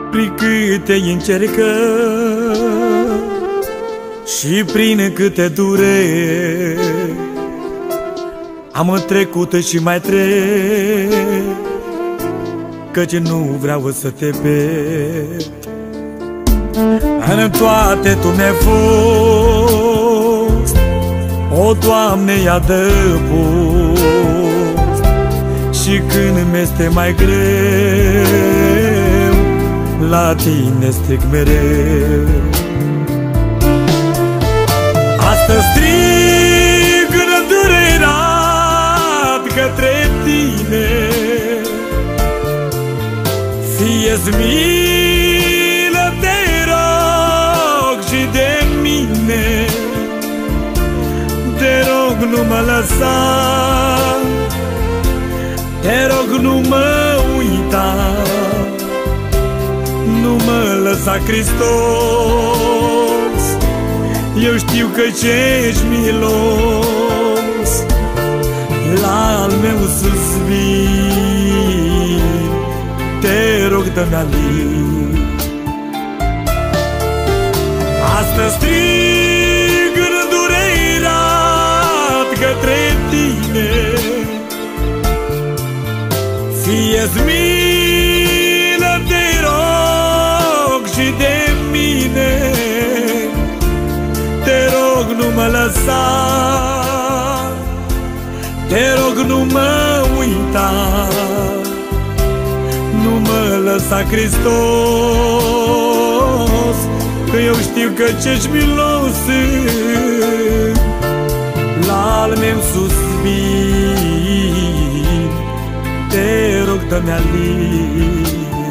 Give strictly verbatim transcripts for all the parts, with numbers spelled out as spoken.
prin câte încercări și prin câte dureri am trecut și mai trec, căci nu vreau să te pierd. În toate Tu mi-ai fost, o, Doamne, adăpost, și când mi-este mai greu, la Tine strig mereu. Astăzi strig îndurerat către Tine, fie-ți milă, te rog, și de mine. Te rog, nu mă lăsa, te rog, nu mă uita, nu mă lăsa, Hristos. Eu știu că ce-ești milos, la al meu suspin, te rog, dă-mi alin. Astăzi strig îndurerat către Tine, fie-ți milă, te rog, și de mine. Te rog, nu mă lăsa, te rog, nu mă uita, nu mă lăsa, Hristos, că eu știu că ce-și milos la al meu suspin, te rog, dă-mi alin.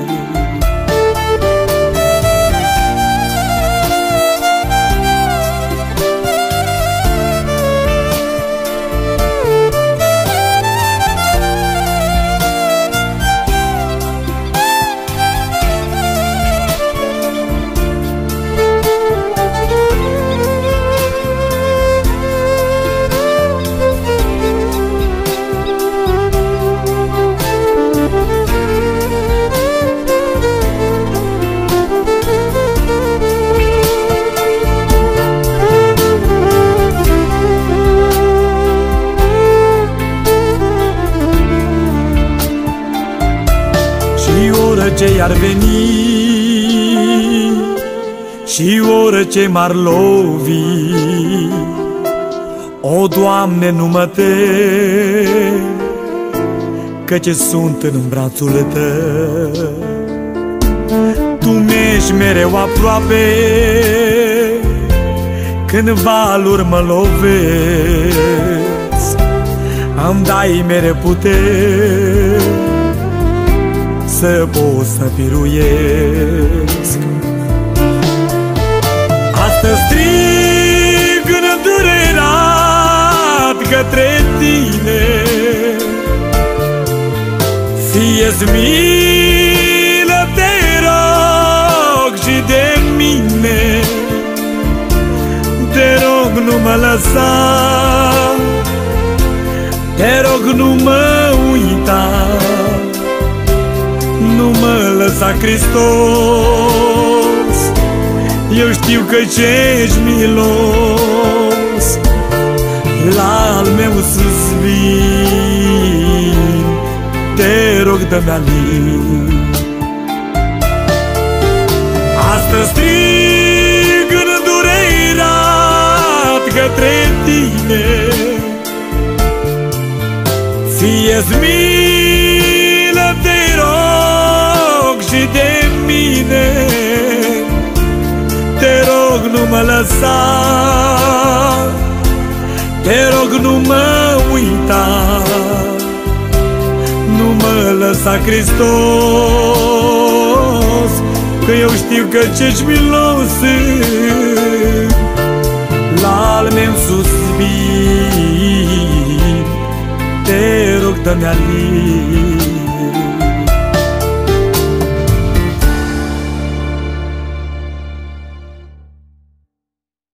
Ce ar veni și orice m-ar lovi, o, Doamne, nu mă tem, căci sunt în brațul Tău. Tu mi-ești mereu aproape când valuri mă lovesc, îmi dai mereu putere să pot să biruiesc. Astăzi strig îndurerat către Tine, fie-ți milă, te rog, și de mine. Te rog, nu mă lăsa, te rog, nu mă uita, nu mă lăsa, Hristos. Eu știu că ce-ești milos, la al meu suspin, te rog, dă-mi alin. Astăzi strig îndurerat către Tine, fie-ți milă, te rog, și de mine. Te rog, nu mă lăsa, te rog, nu mă uita, nu mă lăsa, Hristos, că eu știu că ce-și milos la al meu suspin, te rog, dă-mi alin.